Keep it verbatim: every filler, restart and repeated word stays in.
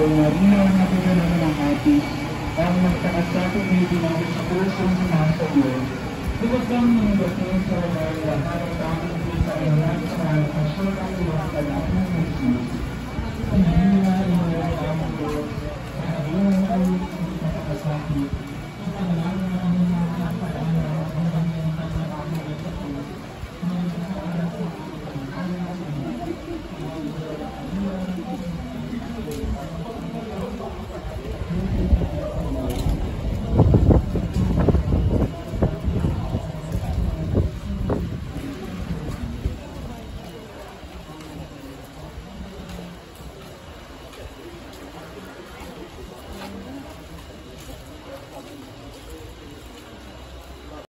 na rin ang natutunan ng ating ang magkakasakit hindi namin sa puso ng mga sa Diyos. Bukas lang mga dating sa mga lahat ng tamang sa ilan sa mga kasyon ang ilang kalapin ng Jesus. Hindi na ilang ang Diyos sa ilang ay hindi makakasakit. Sa pangalan ng